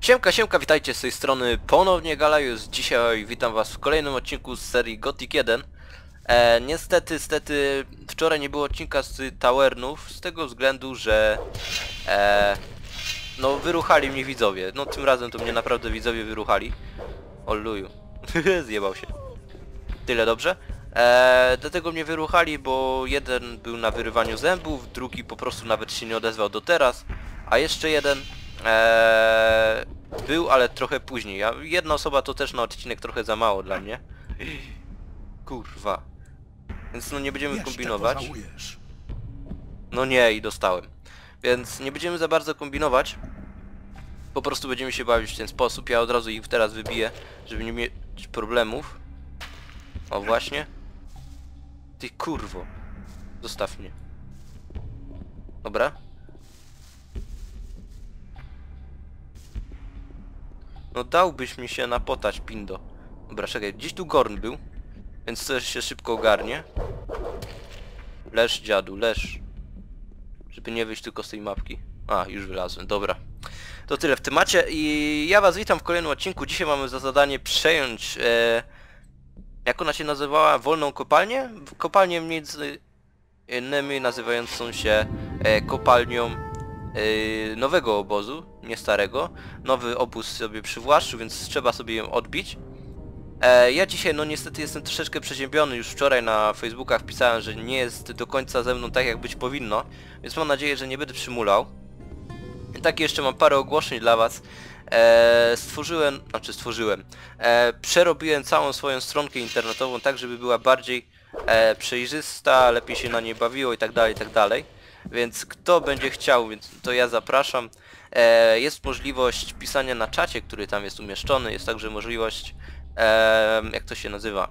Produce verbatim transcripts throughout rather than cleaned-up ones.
Siemka, siemka, witajcie z tej strony ponownie Galajus. Dzisiaj witam was w kolejnym odcinku z serii Gothic jeden. E, niestety, stety, wczoraj nie było odcinka z Tavernów z tego względu, że e, no wyruchali mnie widzowie. No tym razem to mnie naprawdę widzowie wyruchali. O luju. Zjebał się. Tyle dobrze. E, dlatego mnie wyruchali, bo jeden był na wyrywaniu zębów, drugi po prostu nawet się nie odezwał do teraz, a jeszcze jeden Eee, był, ale trochę później. Ja, jedna osoba to też na odcinek trochę za mało dla mnie. Kurwa. Więc no nie będziemy Jeszcze kombinować. pożałujesz. No nie, i dostałem. Więc nie będziemy za bardzo kombinować. Po prostu będziemy się bawić w ten sposób. Ja od razu ich teraz wybiję, żeby nie mieć problemów. O właśnie. Ty kurwo. Zostaw mnie. Dobra. No dałbyś mi się napotać, Pindo. Dobra, czekaj, gdzieś tu Gorn był, więc coś się szybko ogarnie. Leż, dziadu, leż. Żeby nie wyjść tylko z tej mapki. A, już wylazłem, dobra. To tyle w temacie i ja was witam w kolejnym odcinku. Dzisiaj mamy za zadanie przejąć, e, jak ona się nazywała, wolną kopalnię? Kopalnię między innymi nazywającą się e, kopalnią Yy, nowego obozu, nie starego. Nowy obóz sobie przywłaszczył, więc trzeba sobie ją odbić. E, ja dzisiaj no niestety jestem troszeczkę przeziębiony. Już wczoraj na Facebookach pisałem, że nie jest do końca ze mną tak jak być powinno, więc mam nadzieję, że nie będę przymulał. I tak jeszcze mam parę ogłoszeń dla was. E, stworzyłem, znaczy stworzyłem, e, przerobiłem całą swoją stronkę internetową tak, żeby była bardziej e, przejrzysta, lepiej się na niej bawiło i tak dalej, i tak dalej. Więc kto będzie chciał, więc to ja zapraszam. E, jest możliwość pisania na czacie, który tam jest umieszczony. Jest także możliwość, e, jak to się nazywa,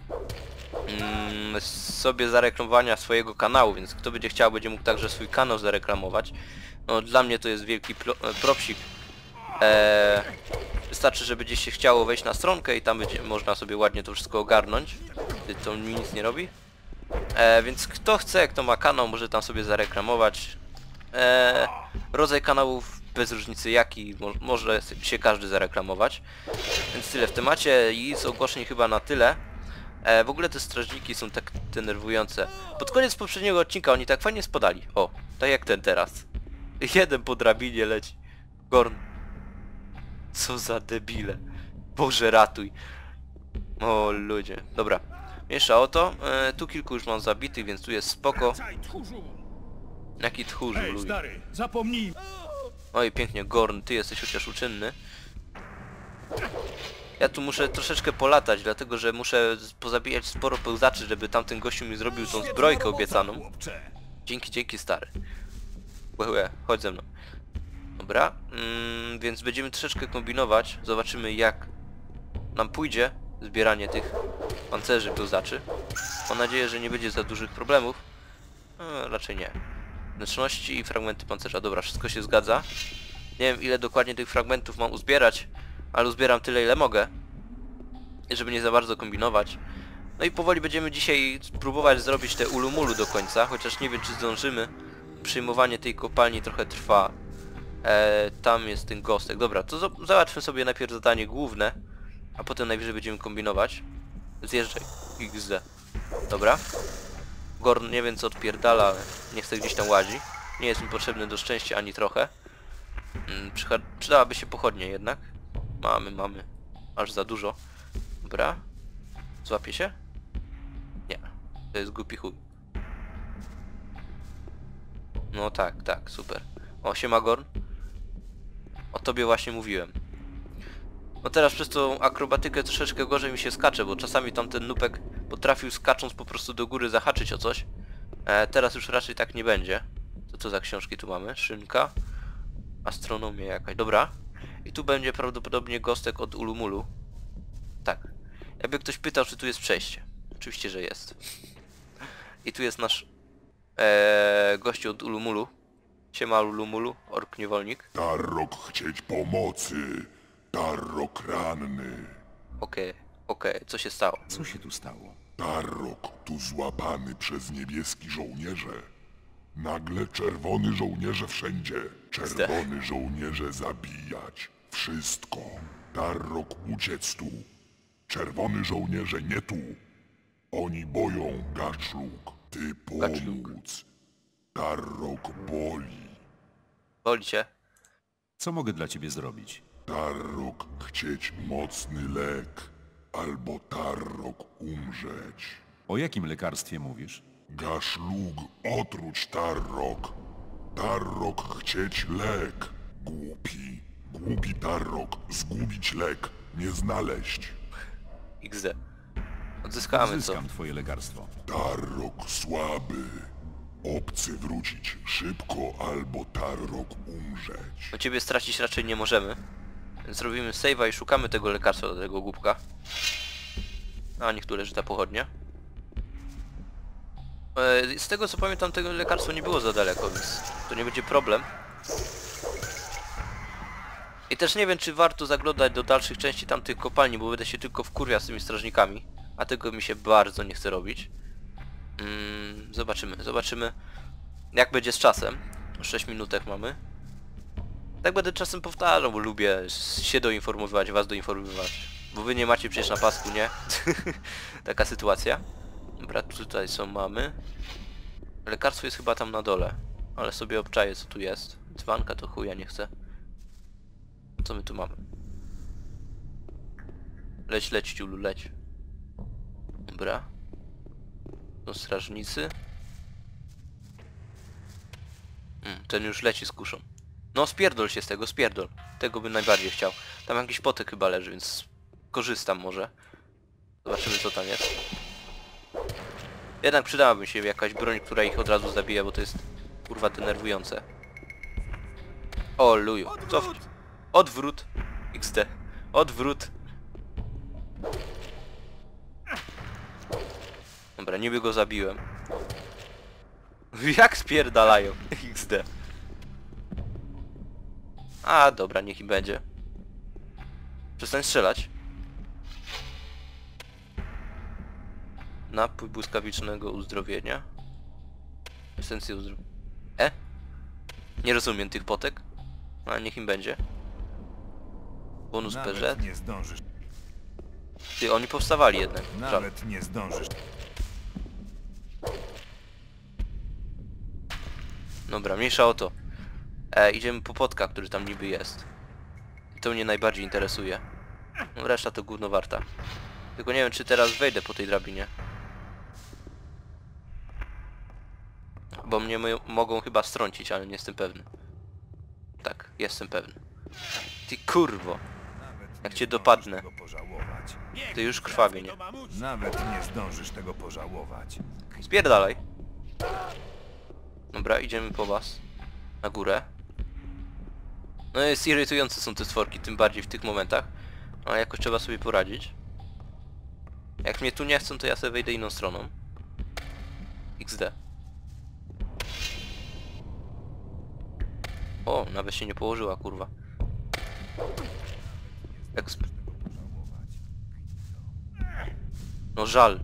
mm, sobie zareklamowania swojego kanału, więc kto będzie chciał, będzie mógł także swój kanał zareklamować. No dla mnie to jest wielki propsik. E, wystarczy, że będzie się chciało wejść na stronkę i tam będzie można sobie ładnie to wszystko ogarnąć. To mi nic nie robi. E, więc kto chce, kto ma kanał, może tam sobie zareklamować. E, rodzaj kanałów bez różnicy jaki, mo może się każdy zareklamować. Więc tyle w temacie i z ogłoszeń chyba na tyle. E, w ogóle te strażniki są tak denerwujące. Pod koniec poprzedniego odcinka oni tak fajnie spadali. O, tak jak ten teraz. Jeden po drabinie leci. Gorn. Co za debile. Boże ratuj. O ludzie. Dobra. Mniejsza o to, e, tu kilku już mam zabitych, więc tu jest spoko. Jaki tchórz, Hej, luj. stary, zapomnij. Oj, pięknie, Gorn, ty jesteś chociaż uczynny. Ja tu muszę troszeczkę polatać, dlatego że muszę pozabijać sporo pełzaczy, żeby tamten gościu mi zrobił tą zbrojkę obiecaną. Dzięki, dzięki, stary. Łe, łe, chodź ze mną. Dobra, mm, więc będziemy troszeczkę kombinować. Zobaczymy jak nam pójdzie zbieranie tych pancerzy pełzaczy. Mam nadzieję, że nie będzie za dużych problemów. No, raczej nie. Wnętrzności i fragmenty pancerza. Dobra, wszystko się zgadza. Nie wiem ile dokładnie tych fragmentów mam uzbierać, ale uzbieram tyle ile mogę, żeby nie za bardzo kombinować. No i powoli będziemy dzisiaj próbować zrobić te ulumulu do końca, chociaż nie wiem czy zdążymy. Przyjmowanie tej kopalni trochę trwa. Eee, tam jest ten gostek. Dobra, to załatwmy sobie najpierw zadanie główne, a potem najwyżej będziemy kombinować. Zjeżdżaj. iks de. Dobra. Gorn nie wiem co odpierdala, ale nie chce gdzieś tam łazi. Nie jest mi potrzebny do szczęścia ani trochę. Hmm, przydałaby się pochodnie jednak. Mamy, mamy. Aż za dużo. Dobra. Złapie się? Nie. To jest głupi chuj. No tak, tak, super. O, siema Gorn. O tobie właśnie mówiłem. No teraz przez tą akrobatykę troszeczkę gorzej mi się skacze, bo czasami tamten nupek potrafił skacząc po prostu do góry zahaczyć o coś. E, teraz już raczej tak nie będzie. Co to za książki tu mamy? Szynka. Astronomia jakaś. Dobra. I tu będzie prawdopodobnie gostek od Ulumulu. Tak. Jakby ktoś pytał, czy tu jest przejście. Oczywiście, że jest. I tu jest nasz e, gościu od Ulumulu. Siema Ulumulu, ork niewolnik. Tarrok chcieć pomocy. Tarrok ranny. Okej, okay, okej, okay. Co się stało? Co się tu stało? Tarrok tu złapany przez niebieski żołnierze. Nagle czerwony żołnierze wszędzie. Czerwony żołnierze zabijać. wszystko. Tarrok uciec tu. Czerwony żołnierze nie tu. Oni boją Gaczluk. Ty pomóc. Tarrok boli. Boli cię? Co mogę dla ciebie zrobić? Tarrok chcieć mocny lek. Albo Tarrok umrzeć. O jakim lekarstwie mówisz? Gaczluk otruć Tarrok. Tarrok chcieć lek. Głupi. Głupi Tarrok. Zgubić lek. Nie znaleźć. iks de. Odzyskamy co? Zyskam twoje lekarstwo. Tarrok słaby. Obcy wrócić szybko albo Tarrok umrzeć. No ciebie stracić raczej nie możemy. Więc robimy save'a i szukamy tego lekarstwa do tego głupka. A niech tu leży ta pochodnia. E, z tego co pamiętam, tego lekarstwa nie było za daleko, więc to nie będzie problem. I też nie wiem, czy warto zaglądać do dalszych części tamtych kopalni, bo będę się tylko wkurwiał z tymi strażnikami. A tego mi się bardzo nie chce robić. Mm, zobaczymy, zobaczymy jak będzie z czasem. sześć minutek mamy. Tak będę czasem powtarzał, bo lubię się doinformować, was doinformować. Bo wy nie macie przecież na pasku, nie? Taka sytuacja. Dobra, tutaj są mamy. Lekarstwo jest chyba tam na dole. Ale sobie obczaję co tu jest. Dzbanka to chuja nie chcę. Co my tu mamy? Leć, leć, ciulu, leć. Dobra. Są strażnicy. Mm, ten już leci z kuszą. No spierdol się z tego, spierdol. Tego bym najbardziej chciał. Tam jakiś potek chyba leży, więc korzystam może. Zobaczymy co tam jest. Jednak przydałaby się jakaś broń, która ich od razu zabija, bo to jest kurwa denerwujące. O luju. Cof... Odwrót. iks de. Odwrót. Dobra, niby go zabiłem. Jak spierdalają. iks de. A dobra, niech im będzie. Przestań strzelać. Napój błyskawicznego uzdrowienia. Esencja uzdrowienia. E? Nie rozumiem tych potek. A niech im będzie. Bonus P Z. Nie zdążysz. Ty, oni powstawali jednak. Żal. Nawet nie zdążysz. Dobra, mniejsza o to. E, idziemy po potka, który tam niby jest. I to mnie najbardziej interesuje. No, reszta to gówno warta. Tylko nie wiem, czy teraz wejdę po tej drabinie. Bo mnie my mogą chyba strącić, ale nie jestem pewny. Tak, jestem pewny. Ty kurwo. Nawet Jak nie cię zdążysz dopadnę. tego pożałować. Ty już krwawie, nie? Nawet nie zdążysz tego pożałować. Spierdalaj. Dobra, idziemy po was. Na górę. No jest irytujące są te stworki, tym bardziej w tych momentach. Ale jakoś trzeba sobie poradzić. Jak mnie tu nie chcą, to ja sobie wejdę inną stroną. iks de. O, nawet się nie położyła, kurwa. Exp. No żal.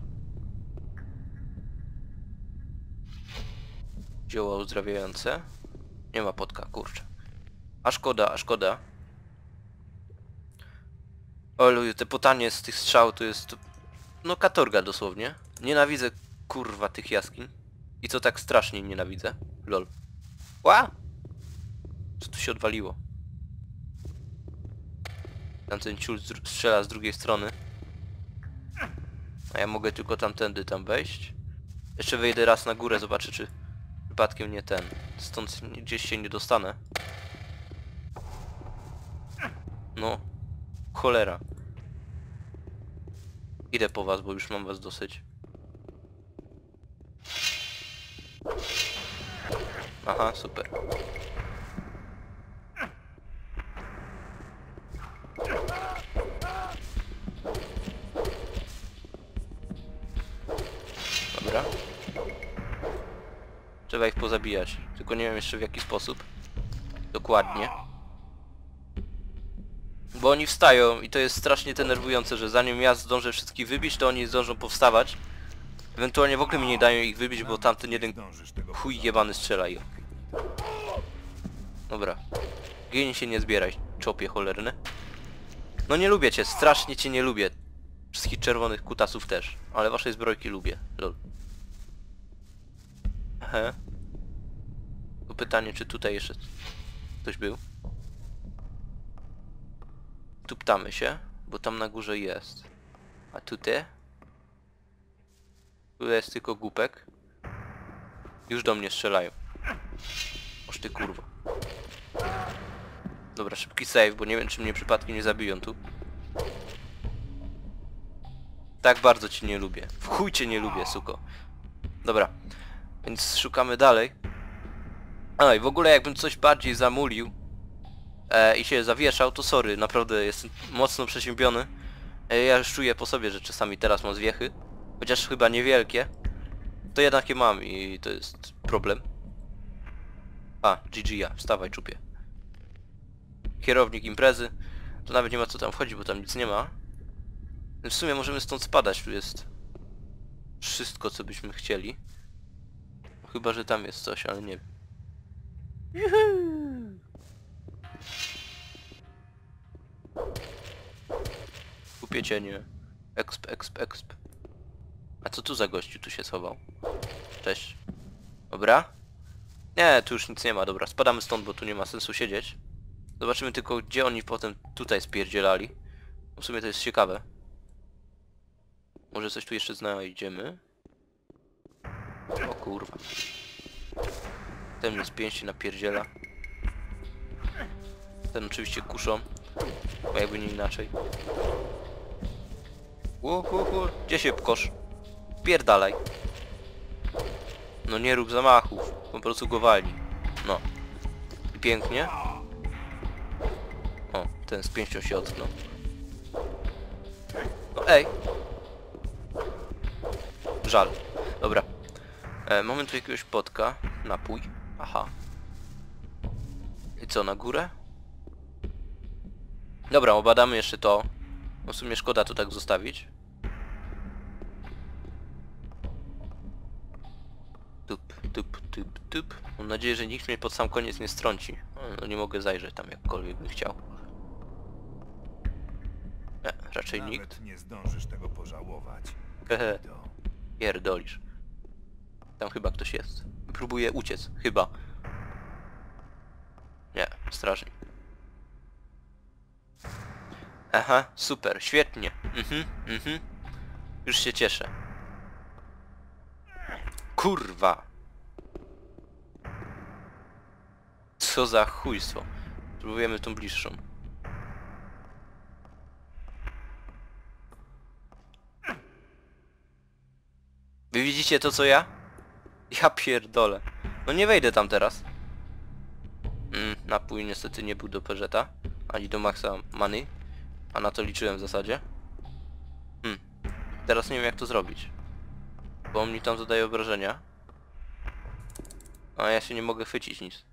Zioła uzdrawiające. Nie ma potka, kurczę. A szkoda, a szkoda. Oluju, te potanie z tych strzał to jest... No katorga dosłownie. Nienawidzę, kurwa, tych jaskiń. I co tak strasznie nienawidzę. Lol. Ła! Co tu się odwaliło? Tamten ciul strzela z drugiej strony. A ja mogę tylko tamtędy tam wejść. Jeszcze wejdę raz na górę, zobaczę czy przypadkiem nie ten. Stąd gdzieś się nie dostanę. No. Cholera. Idę po was, bo już mam was dosyć. Aha, super. Dobra. Trzeba ich pozabijać. Tylko nie wiem jeszcze w jaki sposób. Dokładnie. Bo oni wstają i to jest strasznie denerwujące, że zanim ja zdążę wszystkich wybić, to oni zdążą powstawać. Ewentualnie w ogóle mi nie dają ich wybić, bo tamten jeden chuj jebany strzela ich. Dobra. Gin się nie zbieraj. czopie cholerny. No nie lubię cię, strasznie cię nie lubię. Wszystkich czerwonych kutasów też. Ale waszej zbrojki lubię, lol. He. To pytanie, czy tutaj jeszcze ktoś był? Tu ptamy się, bo tam na górze jest. A tutaj? Tu jest tylko głupek. Już do mnie strzelają. Oż ty kurwa. Dobra, szybki save, bo nie wiem, czy mnie przypadkiem nie zabiją tu. Tak bardzo cię nie lubię. W chuj cię nie lubię, suko. Dobra. Więc szukamy dalej. A i w ogóle jakbym coś bardziej zamulił e, i się zawieszał, to sorry, naprawdę jestem mocno przeziębiony. E, ja już czuję po sobie, że czasami teraz mam zwiechy. Chociaż chyba niewielkie. To jednak je mam i to jest problem. A, G G ja, wstawaj czupie. Kierownik imprezy. To nawet nie ma co tam wchodzić, bo tam nic nie ma. W sumie możemy stąd spadać, tu jest wszystko, co byśmy chcieli. Chyba, że tam jest coś, ale nie wiem. Juhu! Kupię cienie. Exp, exp, exp. A co tu za gościu tu się schował? Cześć. Dobra. Nie, tu już nic nie ma, dobra. Spadamy stąd, bo tu nie ma sensu siedzieć. Zobaczymy tylko, gdzie oni potem tutaj spierdzielali. W sumie to jest ciekawe. Może coś tu jeszcze znajdziemy? O kurwa. Ten mnie z pięści napierdziela. Ten oczywiście kuszą. Bo jakby nie inaczej. Uhuhu. Gdzie się pkosz? Pierdalaj. No nie rób zamachów. Po prostu go wali. No. I pięknie. O, ten z pięścią się ocknął. No ej. Żal. Dobra. E, mamy tu jakiegoś potka. Napój. Aha. I co, na górę? Dobra, obadamy jeszcze to. No w sumie szkoda to tak zostawić. Tup, tup, tup, tup. Mam nadzieję, że nikt mnie pod sam koniec nie strąci. No nie mogę zajrzeć tam jakkolwiek bym chciał. Nie, raczej nikt. Nawet nie zdążysz tego pożałować. Hehe. To Pierdolisz. Tam chyba ktoś jest. Próbuje uciec. Chyba. Nie, strażnik. Aha, super, świetnie. Mhm, mhm. Już się cieszę. Kurwa. Co za chujstwo. Spróbujemy tą bliższą. Wy widzicie to co ja? Ja pierdolę. No nie wejdę tam teraz. Mm, napój niestety nie był do Peżeta. Ani do Maxa Money. A na to liczyłem w zasadzie. Hmm. Teraz nie wiem jak to zrobić. Bo on mi tam zadaje obrażenia. A ja się nie mogę chwycić nic.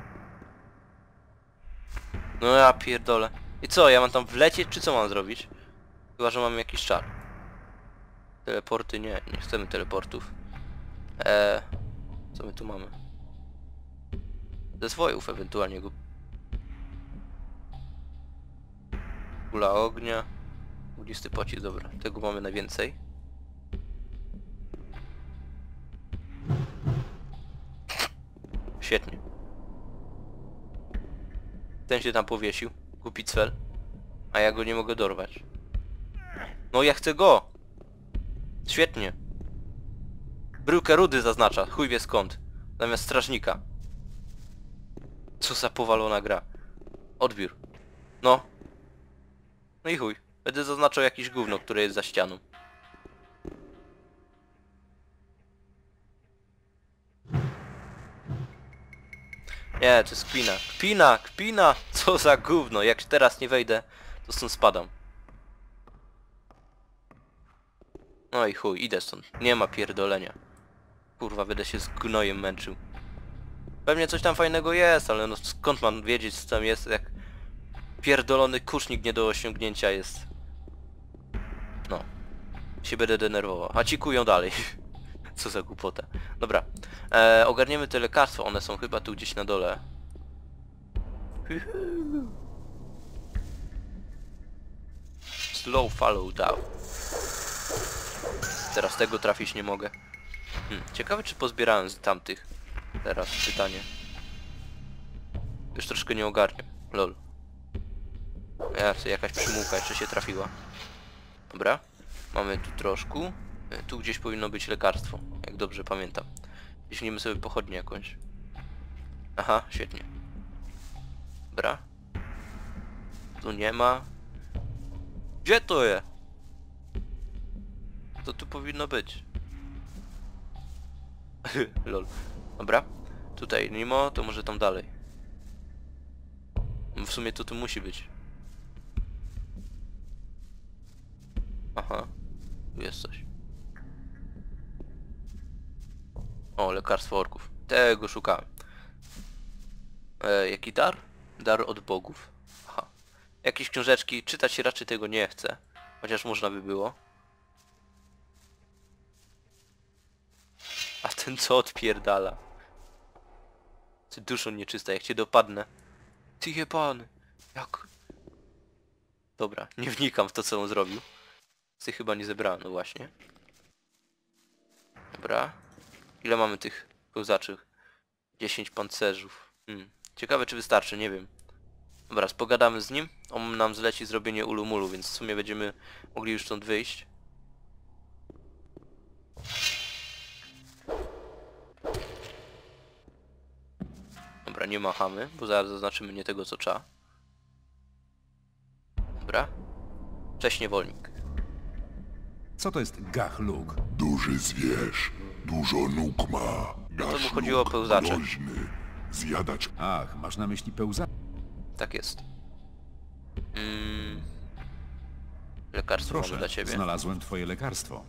No ja pierdolę. I co, ja mam tam wlecieć czy co mam zrobić? Chyba, że mamy jakiś czar. Teleporty nie, nie chcemy teleportów. Eee, co my tu mamy? Ze zwojów ewentualnie go. Kula ognia. Ognisty pocisk, dobra. Tego mamy najwięcej. Świetnie. Ten się tam powiesił. Głupi cwel. A ja go nie mogę dorwać. No ja chcę go! Świetnie. Bryłkę rudy zaznacza, chuj wie skąd. Zamiast strażnika. Co za powalona gra. Odbiór. No. No i chuj. Będę zaznaczał jakieś gówno, które jest za ścianą. Nie, to jest kpina. Kpina, kpina! Co za gówno. Jak teraz nie wejdę, to stąd spadam. No i chuj, idę stąd. Nie ma pierdolenia. Kurwa, będę się z gnojem męczył. Pewnie coś tam fajnego jest, ale no skąd mam wiedzieć co tam jest, jak pierdolony kusznik nie do osiągnięcia jest. No. Się będę denerwował. A ci kują dalej. Co za głupota. Dobra. E, ogarniemy te lekarstwa, one są chyba tu gdzieś na dole. Slow follow down. Teraz tego trafić nie mogę. Hmm, ciekawe czy pozbierałem z tamtych. Teraz pytanie. Już troszkę nie ogarniam. Lol. Ja, jakaś przymułka jeszcze się trafiła. Dobra. Mamy tu troszkę. Tu gdzieś powinno być lekarstwo, jak dobrze pamiętam. Weźmiemy sobie pochodnię jakąś. Aha, świetnie. Dobra. Tu nie ma. Gdzie to jest? To tu powinno być. Lol. Dobra. Tutaj nie ma, to może tam dalej. W sumie to tu musi być. Aha. Tu jest coś. O, lekarstwo orków. Tego szukałem. E, jaki dar? Dar od bogów. Aha. Jakieś książeczki. Czytać się raczej tego nie chcę. Chociaż można by było. A ten co odpierdala? Ty duszą nieczysta, jak cię dopadnę. Ty jebany. Jak? Dobra, nie wnikam w to co on zrobił. Ty chyba nie zebrałem, no właśnie. Dobra. Ile mamy tych pełzaczy? dziesięć pancerzów. Hmm. Ciekawe czy wystarczy, nie wiem. Dobra, pogadamy z nim. On nam zleci zrobienie ulumulu, więc w sumie będziemy mogli już stąd wyjść. Dobra, nie machamy, bo zaraz zaznaczymy nie tego co trzeba. Dobra. Cześć niewolnik. Co to jest Gachluk? Duży zwierz, dużo nóg ma. To mu Gaszluk chodziło o pełzacze. groźny, zjadacz Ach, masz na myśli pełza... Tak jest. Mm. Lekarstwo mamy Proszę, dla ciebie. znalazłem twoje lekarstwo.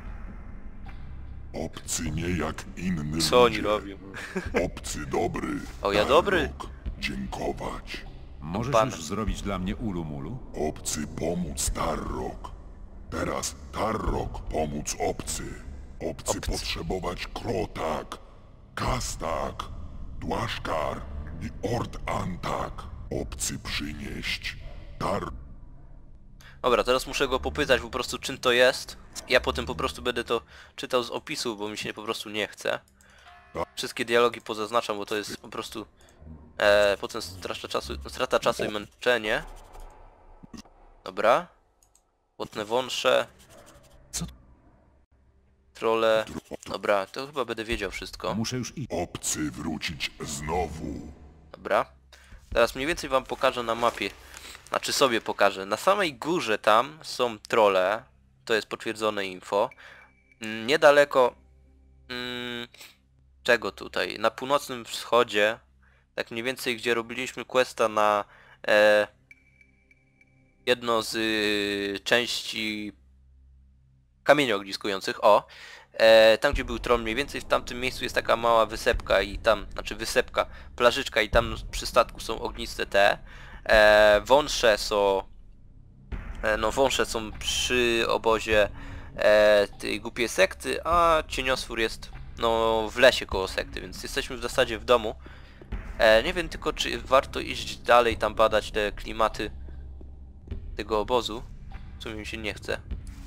obcy nie jak inny Co oni ludzie. robią? Obcy dobry. O, ja dobry? Tarrok, dziękować. Możesz Pana. już zrobić dla mnie ulumulu? Obcy pomóc Tarrok. Teraz Tarrok pomóc obcy. Obcy, Obcy. potrzebować Krotak, Kastak, Dłaszkar i Ord Antak. Obcy przynieść Tar... Dobra, teraz muszę go popytać po prostu czym to jest. Ja potem po prostu będę to czytał z opisu, bo mi się po prostu nie chce. Wszystkie dialogi pozaznaczam, bo to jest po prostu e, potem strata czasu, strata czasu i męczenie. Dobra. Płotne wąsze. Co? Trole. Dobra, to chyba będę wiedział wszystko. Muszę już iść. Obcy wrócić znowu. Dobra. Teraz mniej więcej wam pokażę na mapie. Znaczy sobie pokażę. Na samej górze tam są trolle. To jest potwierdzone info. Mm, Niedaleko... Mm, czego tutaj? Na północnym wschodzie. Tak mniej więcej gdzie robiliśmy questa na... E, jedno z y, części kamieni ogniskujących. O! E, tam gdzie był troll mniej więcej w tamtym miejscu jest taka mała wysepka i tam, znaczy wysepka, plażyczka i tam przy statku są ogniste te. E, wąsze są... E, no wąsze są przy obozie e, tej głupiej sekty, a cienioswór jest no w lesie koło sekty, więc jesteśmy w zasadzie w domu. E, nie wiem tylko czy warto iść dalej tam badać te klimaty tego obozu. W sumie mi się nie chce.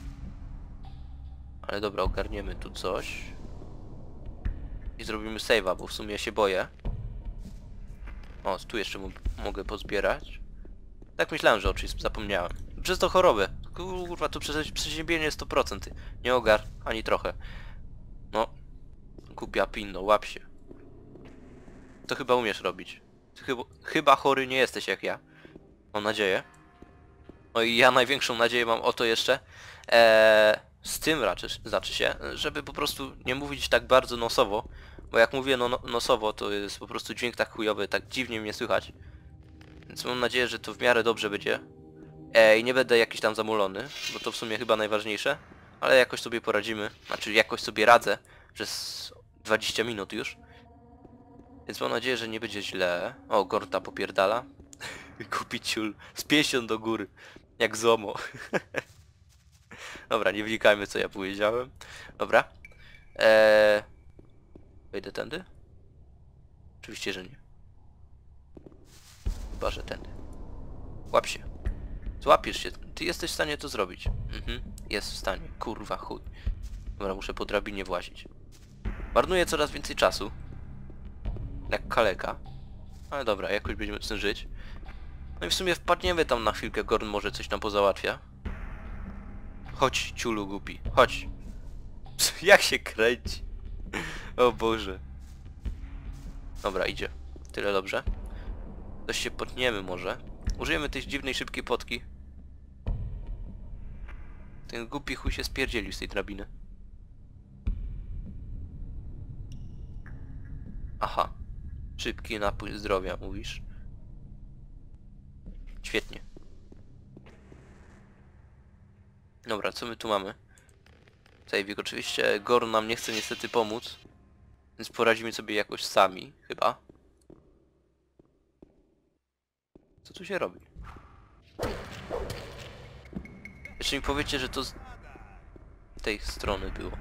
Ale dobra, ogarniemy tu coś. I zrobimy save'a, bo w sumie się boję. O, tu jeszcze mogę pozbierać. Tak myślałem, że oczywiście zapomniałem. Przez to chorobę. Kurwa, to prze przeziębienie sto procent. Nie ogar, ani trochę. No. Głupia pinno, łap się. To chyba umiesz robić. Ty chyba, chyba chory nie jesteś jak ja. Mam nadzieję. No i ja największą nadzieję mam o to jeszcze. Eee, z tym raczej, znaczy się, żeby po prostu nie mówić tak bardzo nosowo. Bo jak mówię no, no, nosowo, to jest po prostu dźwięk tak chujowy, tak dziwnie mnie słychać. Więc mam nadzieję, że to w miarę dobrze będzie. E, I nie będę jakiś tam zamulony, bo to w sumie chyba najważniejsze. Ale jakoś sobie poradzimy. Znaczy jakoś sobie radzę przez dwadzieścia minut już. Więc mam nadzieję, że nie będzie źle. O, Gorta popierdala. Kupić ciul z pięścią do góry. Jak zomo. Dobra, nie wnikajmy co ja powiedziałem. Dobra. Eee... Wejdę tędy? Oczywiście, że nie. Chyba, że tędy. Łap się. Złapiesz się, ty ty jesteś w stanie to zrobić. Mhm, jest w stanie. Kurwa, chuj. Dobra, muszę po drabinie włazić. Marnuję coraz więcej czasu. Jak kaleka. Ale dobra, jakoś będziemy z tym żyć. No i w sumie wpadniemy tam na chwilkę, Gorn może coś nam pozałatwia. Chodź, ciulu głupi, chodź. Jak się kręci. O Boże. Dobra, idzie. Tyle dobrze. Coś się potniemy może. Użyjemy tej dziwnej, szybkiej potki. Ten głupi chuj się spierdzielił z tej drabiny. Aha. Szybki napój zdrowia, mówisz? Świetnie. Dobra, co my tu mamy? Sejwik, oczywiście Gorn nam nie chce niestety pomóc. Więc poradzimy sobie jakoś sami, chyba. Co tu się robi? Jeszcze mi powiecie, że to z tej strony było.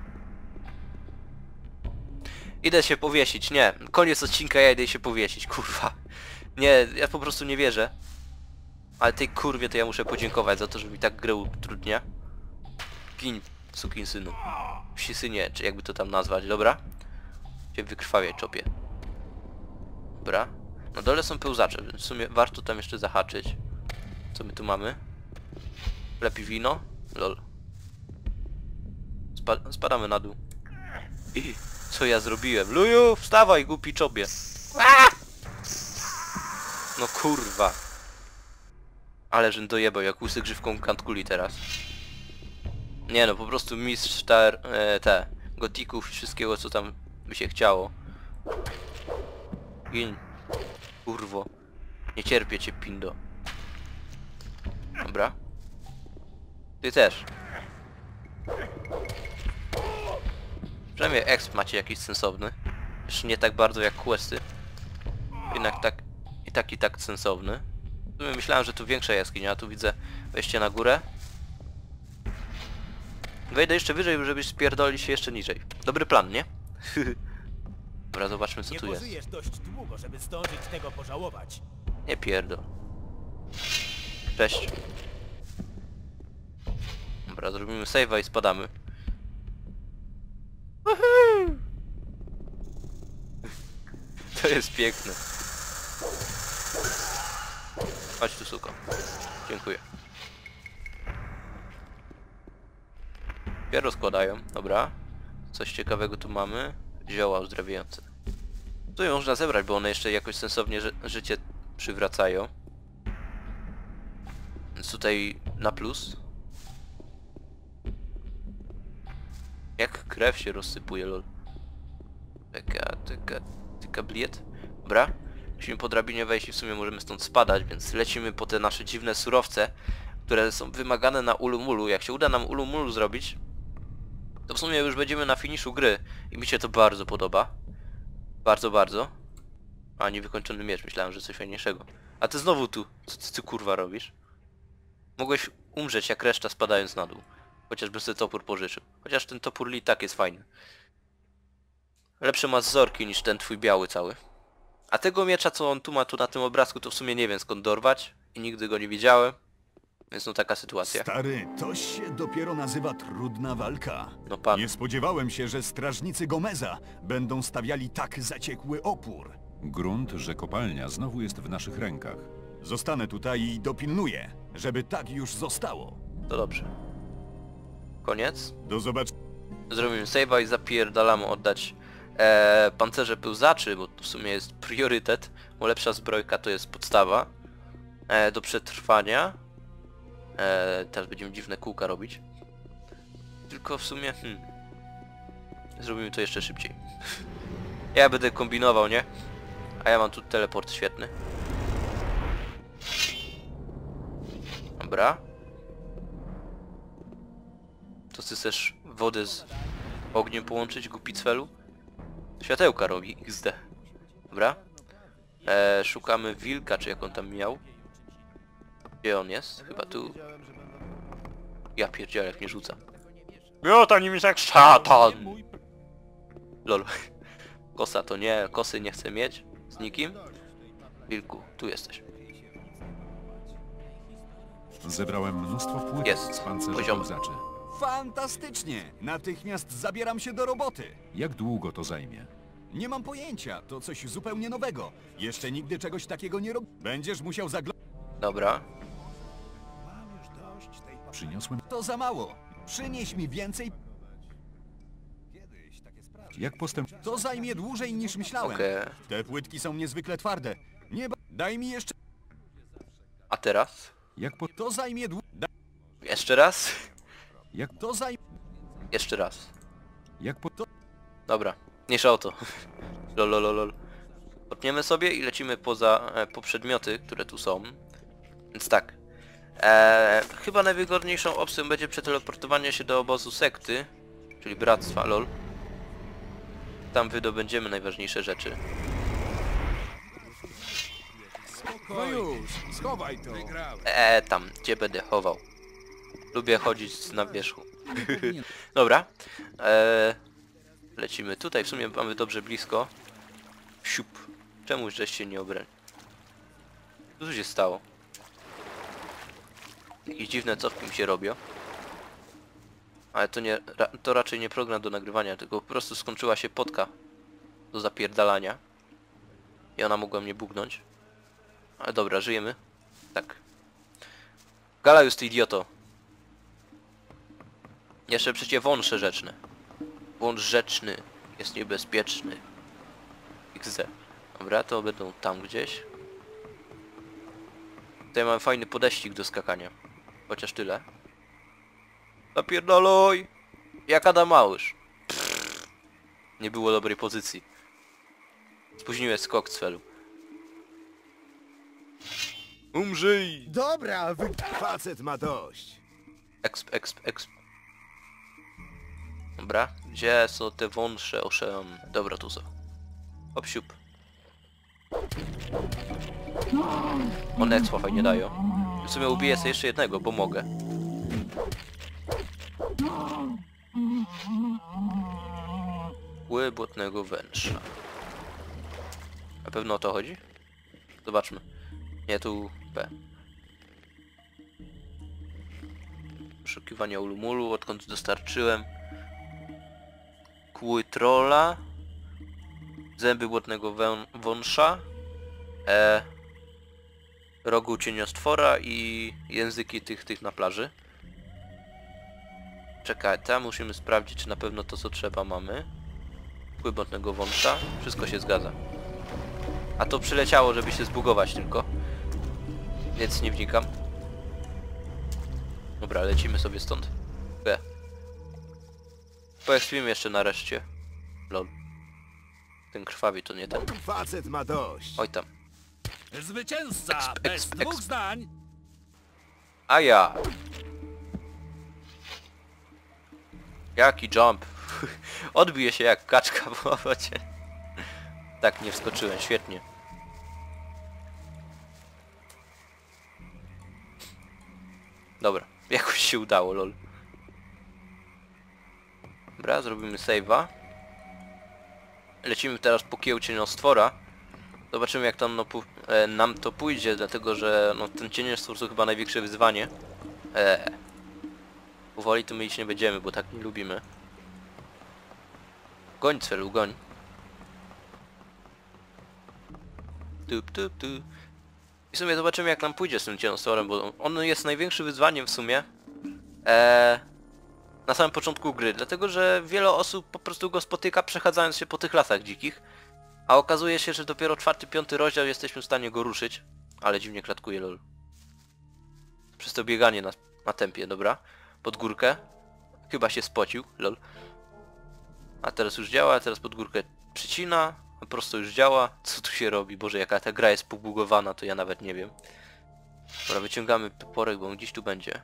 Idę się powiesić, nie. Koniec odcinka, ja idę się powiesić, kurwa. Nie, ja po prostu nie wierzę. Ale tej kurwie to ja muszę podziękować za to, że mi tak grę utrudnia. Pin, sukinsynu. Wsisynie, czy jakby to tam nazwać, dobra? Cię wykrwawiaj, czopie. Dobra. Na dole są pełzacze, więc w sumie warto tam jeszcze zahaczyć. Co my tu mamy? Lepi wino? Lol. Spa spadamy na dół. I co ja zrobiłem? Luju, wstawaj, głupi czopie. Aaa! No kurwa. Ale żem dojebał jak łysy grzywką kantkuli teraz. Nie no, po prostu mistrz ter, e, te gotików i wszystkiego co tam by się chciało. Gin. Kurwo. Nie cierpię cię, pindo. Dobra. Ty też. Przynajmniej exp macie jakiś sensowny. Jeszcze nie tak bardzo jak questy. Jednak tak i tak i tak sensowny. W sumie myślałem, że tu większa jaskinia, a tu widzę wejście na górę. Wejdę jeszcze wyżej, żebyś spierdoli się jeszcze niżej. Dobry plan, nie? Dobra, zobaczmy co Nie tu jest. pożyjesz dość długo, żeby zdążyć tego pożałować. Nie pierdol. Cześć. Dobra, zrobimy save'a i spadamy. Woohoo! To jest piękne. Chodź tu, suko. Dziękuję. Pierro składają, dobra. Coś ciekawego tu mamy. Zioła uzdrawiające. Tu je można zebrać, bo one jeszcze jakoś sensownie ży życie przywracają. Więc tutaj na plus. Jak krew się rozsypuje, lol. Taka, taka, taka bliet. Dobra. Musimy po drabinie wejść i w sumie możemy stąd spadać, więc lecimy po te nasze dziwne surowce, które są wymagane na Ulumulu. Jak się uda nam Ulumulu zrobić, to w sumie już będziemy na finiszu gry i mi się to bardzo podoba. Bardzo, bardzo. A, niewykończony miecz, myślałem, że coś fajniejszego. A ty znowu tu, co ty, ty kurwa robisz? Mogłeś umrzeć jak reszta spadając na dół. Chociażbym sobie topór pożyczył. Chociaż ten topór li tak jest fajny. Lepsze ma zorki niż ten twój biały cały. A tego miecza, co on tu ma tu na tym obrazku, to w sumie nie wiem skąd dorwać. I nigdy go nie widziałem. Więc no taka sytuacja. Stary, to się dopiero nazywa trudna walka. No pan. Nie spodziewałem się, że strażnicy Gomeza będą stawiali tak zaciekły opór. Grunt, że kopalnia znowu jest w naszych rękach. Zostanę tutaj i dopilnuję, żeby tak już zostało. To dobrze. Koniec. Do zobaczenia. Zrobimy save'a i zapierdalamy oddać e, pancerze pełzaczy, bo to w sumie jest priorytet, bo lepsza zbrojka to jest podstawa e, do przetrwania. E, teraz będziemy dziwne kółka robić. Tylko w sumie... Hmm, zrobimy to jeszcze szybciej. Ja będę kombinował, nie? A ja mam tu teleport świetny. Dobra. To ty chcesz wodę z ogniem połączyć, głupi cwelu? Światełka robi, iks de. Dobra. E, szukamy wilka, czy jak on tam miał. Gdzie on jest? Chyba tu. Ja pierdzielę, jak mnie rzuca. Miota nim jest jak szatan! Lol. Kosa to nie, kosy nie chcę mieć. Z nikim. Wilku, tu jesteś. Zebrałem mnóstwo płyt Jest. z pancerzy Poziomy. pełzaczy. Fantastycznie! Natychmiast zabieram się do roboty. Jak długo to zajmie? Nie mam pojęcia, to coś zupełnie nowego. Jeszcze nigdy czegoś takiego nie robię. Będziesz musiał zaglądać. Dobra. Przyniosłem... To za mało. Przynieś mi więcej. Jak postęp... To zajmie dłużej niż myślałem. Okej. Te płytki są niezwykle twarde. Nie ba... Daj mi jeszcze... A teraz? Jak po... To zajmie dłu... Da... Jeszcze raz? Jak... To zajmie... Jeszcze raz. Jak po... Dobra. Mniejsza o to. Lolololol. Potniemy sobie i lecimy poza... E, po przedmioty, które tu są. Więc tak. E, chyba najwygodniejszą opcją będzie przeteleportowanie się do obozu sekty. Czyli bractwa, lol. Tam wydobędziemy najważniejsze rzeczy. No już, schowaj to. Eee, tam, gdzie będę chował. Lubię chodzić na wierzchu. Dobra. Eee, lecimy tutaj, w sumie mamy dobrze blisko. Siup. Czemu żeś się nie obrali? Co tu się stało? Jakieś dziwne cofki mi się robią. Ale to nie, ra, to raczej nie program do nagrywania, tylko po prostu skończyła się potka do zapierdalania. I ona mogła mnie bugnąć. Ale dobra, żyjemy. Tak. Gala jest idioto. Jeszcze przecież wąż rzeczny. Wąż rzeczny jest niebezpieczny. iks de. Dobra, to będą tam gdzieś. Tutaj mamy fajny podeścik do skakania. Chociaż tyle. Zapierdoloj! Jak Adam Małysz. Pff, nie było dobrej pozycji. Spóźniłeś skok z felu. Umrzyj! Dobra, wy... Facet ma dość. Exp, exp, exp. Dobra, gdzie są te wąże? Oszem. Dobra, tu są. Hop, siup. One expa fajnie dają. W sumie ubiję sobie jeszcze jednego, bo mogę. Kły błotnego węża. Na pewno o to chodzi? Zobaczmy. Nie, tu P. Poszukiwania ulumulu, odkąd dostarczyłem kły trolla, zęby błotnego wę wąsza, e, rogu cieniostwora i języki tych, tych na plaży. Czekaj, tam musimy sprawdzić, czy na pewno to, co trzeba, mamy. Kły błotnego wąsza, wszystko się zgadza. A to przyleciało, żeby się zbugować tylko. Więc nie wnikam. Dobra, lecimy sobie stąd. B. Poekspimy jeszcze nareszcie. Lol. Ten krwawi to nie ten. Facet ma dość. Oj tam. Zwycięzca Exp, bez exp, dwóch exp. zdań. A ja. Jaki jump. Odbije się jak kaczka w łowocie. Tak, nie wskoczyłem, świetnie. Dobra, jakoś się udało, lol. Dobra, zrobimy save'a. Lecimy teraz po kieł cieniostwora. Zobaczymy, jak tam no, e, nam to pójdzie, dlatego że no, ten cieniostwór to chyba największe wyzwanie. Eee. Powoli tu my iść nie będziemy, bo tak nie lubimy. Goń, celu, goń. Tup, tup, tup. I w sumie zobaczymy, jak nam pójdzie z tym cieniostworem, bo on jest największym wyzwaniem w sumie. Eee, na samym początku gry, dlatego że wiele osób po prostu go spotyka, przechadzając się po tych lasach dzikich. A okazuje się, że dopiero czwarty, piąty rozdział jesteśmy w stanie go ruszyć. Ale dziwnie klatkuje, lol. Przez to bieganie na, na tempie, dobra. Pod górkę. Chyba się spocił, lol. A teraz już działa, teraz pod górkę przycina. A prosto już działa. Co tu się robi? Boże, jaka ta gra jest pobugowana, to ja nawet nie wiem. Dobra, wyciągamy toporek, bo on gdzieś tu będzie.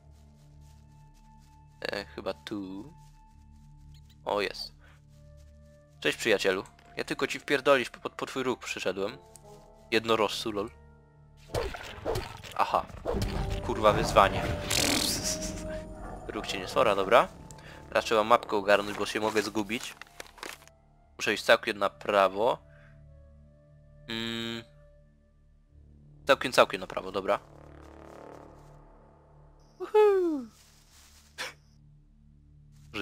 E, chyba tu. O, jest. Cześć, przyjacielu. Ja tylko ci wpierdolić pod, pod twój róg przyszedłem. Jednorożcu, lol. Aha. Kurwa, wyzwanie. Róg cieniostwora, dobra. Teraz trzeba mapkę ogarnąć, bo się mogę zgubić. Muszę iść całkiem na prawo. Mm. Całkiem, całkiem na prawo, dobra.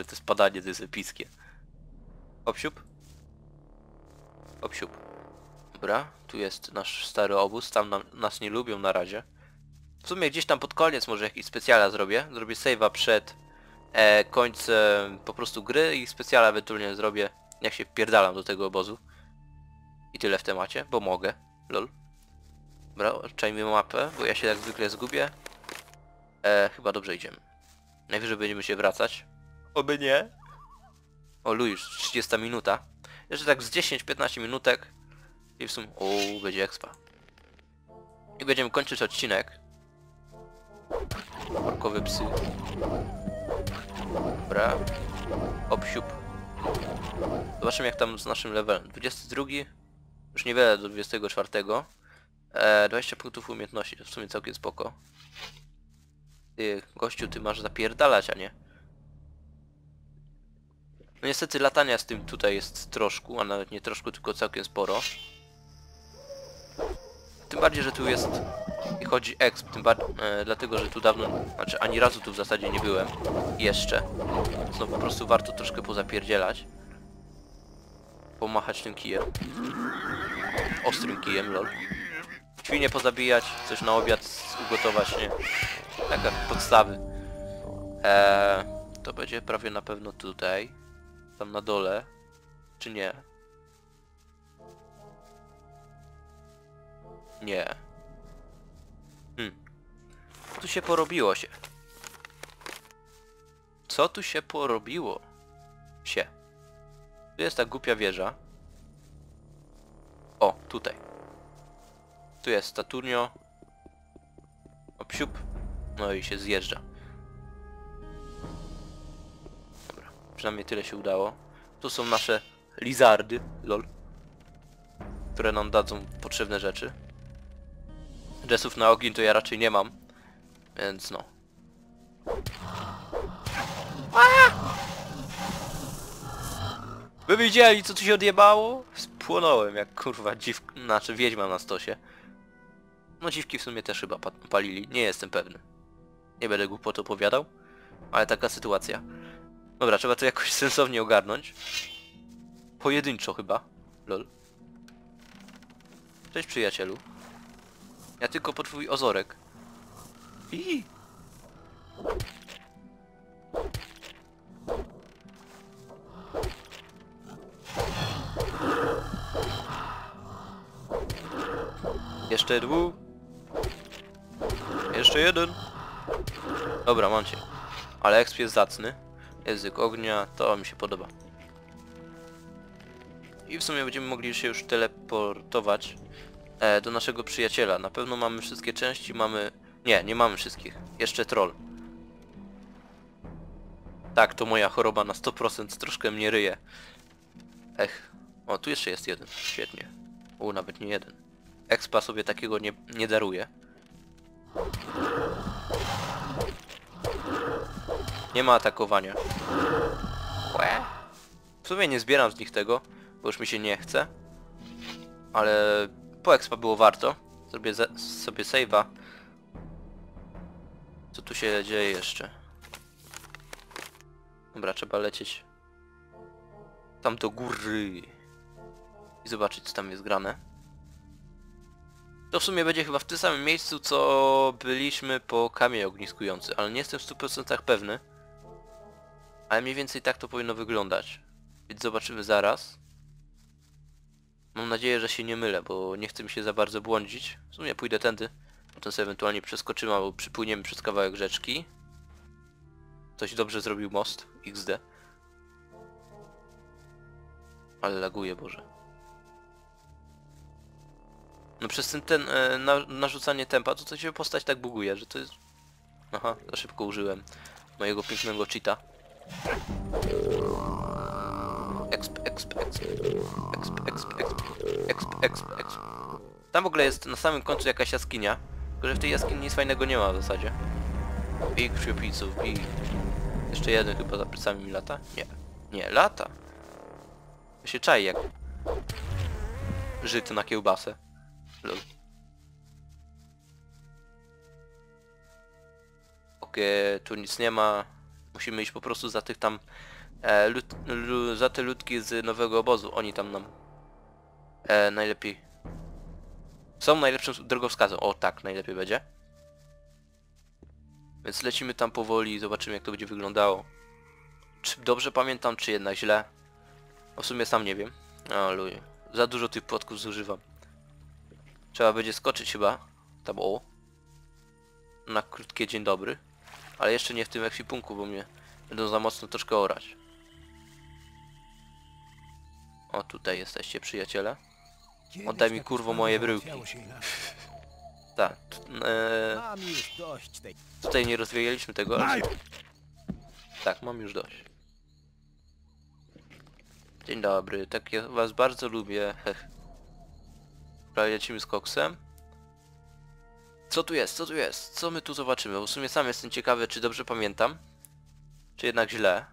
Boże, to spadanie to jest epickie. Obsiup. Obsiup. Dobra, tu jest nasz stary obóz, tam nam, nas nie lubią na razie. W sumie gdzieś tam pod koniec może jakiś specjala zrobię. Zrobię save'a przed e, końcem po prostu gry i specjala ewentualnie zrobię, jak się wpierdalam do tego obozu. I tyle w temacie, bo mogę. Lol. Dobra, odczajmy mapę, bo ja się jak zwykle zgubię. E, chyba dobrze idziemy. Najwyżej będziemy się wracać. Oby nie. O, już trzydziesta minuta. Jeszcze tak z dziesięć piętnaście minutek. I w sumie... O, będzie expa. I będziemy kończyć odcinek. Orkowe psy. Dobra. Obsiup. Zobaczymy jak tam z naszym levelem. dwudziesty drugi. Już niewiele do dwudziestego czwartego. E, dwadzieścia punktów umiejętności. To w sumie całkiem spoko. Ty, gościu, ty masz zapierdalać, a nie? No niestety latania z tym tutaj jest troszkę, a nawet nie troszkę, tylko całkiem sporo. Tym bardziej, że tu jest... I chodzi exp, tym bardziej... E, dlatego, że tu dawno... Znaczy, ani razu tu w zasadzie nie byłem. Jeszcze. Więc no po prostu warto troszkę pozapierdzielać. Pomachać tym kijem. Ostrym kijem, lol. Świnie pozabijać, coś na obiad ugotować, nie? Taka podstawy. Eee, to będzie prawie na pewno tutaj. Tam na dole. Czy nie? Nie. Hmm. Tu się porobiło się. Co tu się porobiło? Się. Tu jest ta głupia wieża. O, tutaj. Tu jest Saturnio. Obsiup. No i się zjeżdża. Dobra, przynajmniej tyle się udało. Tu są nasze lizardy, lol. Które nam dadzą potrzebne rzeczy. Dressów na ogień to ja raczej nie mam. Więc no. By widzieli co tu się odjebało? Spłonąłem jak kurwa dziw... Znaczy wiedźma na stosie. No dziwki w sumie też chyba pa palili, nie jestem pewny. Nie będę głupot opowiadał, ale taka sytuacja. Dobra, trzeba to jakoś sensownie ogarnąć. Pojedynczo chyba. Lol. Cześć przyjacielu. Ja tylko po twój ozorek. I. Jeszcze dwóch. Jeszcze jeden. Dobra, mam cię. Ale exp jest zacny. Język ognia, to mi się podoba. I w sumie będziemy mogli się już teleportować e, do naszego przyjaciela. Na pewno mamy wszystkie części, mamy... Nie, nie mamy wszystkich. Jeszcze troll. Tak, to moja choroba na sto procent troszkę mnie ryje. Ech. O, tu jeszcze jest jeden. Świetnie. U, nawet nie jeden. Expa sobie takiego nie, nie daruje. Nie ma atakowania. Łe. W sumie nie zbieram z nich tego, bo już mi się nie chce. Ale po expa było warto. Zrobię sobie save'a. Co tu się dzieje jeszcze? Dobra, trzeba lecieć tam do góry i zobaczyć co tam jest grane. To w sumie będzie chyba w tym samym miejscu co byliśmy po kamień ogniskujący, ale nie jestem w stu procentach pewny. Ale mniej więcej tak to powinno wyglądać. Więc zobaczymy zaraz. Mam nadzieję, że się nie mylę, bo nie chcę mi się za bardzo błądzić. W sumie pójdę tędy. Potem sobie ewentualnie przeskoczymy albo przypłyniemy przez kawałek rzeczki. Ktoś dobrze zrobił most. iks de. Ale laguje, Boże. No przez ten, ten e, na, narzucanie tempa to, to się postać tak buguje, że to jest... Aha, za szybko użyłem mojego pięknego cheata. Exp, exp, exp, exp, exp, exp, exp, exp, exp. Tam w ogóle jest na samym końcu jakaś jaskinia, tylko że w tej jaskini nic fajnego nie ma w zasadzie. I krwiopijców, i... Jeszcze jeden chyba za plecami mi lata? Nie. Nie, lata. To się czai jak... Żyty na kiełbasę. Lol. Okej, tu nic nie ma. Musimy iść po prostu za tych tam... E, lud, lu, za te ludki z nowego obozu. Oni tam nam... E, najlepiej... Są najlepszym drogowskazem. O tak, najlepiej będzie. Więc lecimy tam powoli i zobaczymy, jak to będzie wyglądało. Czy dobrze pamiętam, czy jednak źle? O, w sumie sam nie wiem. O luju. Za dużo tych płotków zużywam. Trzeba będzie skoczyć chyba. Tam o. Na krótkie dzień dobry. Ale jeszcze nie w tym ekwipunku, bo mnie będą za mocno troszkę orać. O, tutaj jesteście, przyjaciele. Oddaj mi, kurwo, moje bryłki. Tak. E, Mam już dość tej... tutaj nie rozwijaliśmy tego, ale... Tak, mam już dość. Dzień dobry, tak ja was bardzo lubię. Hech. Prawie lecimy z koksem. Co tu jest? Co tu jest? Co my tu zobaczymy? Bo w sumie sam jestem ciekawy, czy dobrze pamiętam. Czy jednak źle.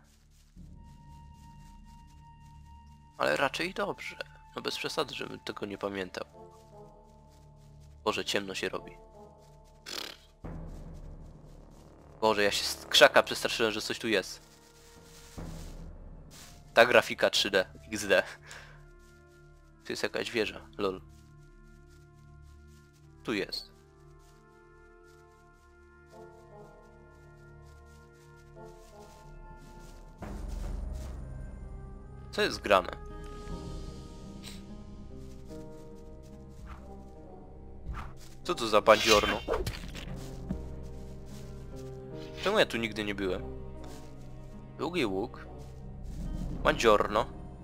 Ale raczej dobrze. No bez przesady, żebym tego nie pamiętał. Boże, ciemno się robi. Boże, ja się z krzaka przestraszyłem, że coś tu jest. Ta grafika trzy D, X D. Tu jest jakaś wieża, lol. Tu jest. Co jest grane? Co to za bandziorno? Czemu ja tu nigdy nie byłem? Długi łuk. Bandziorno.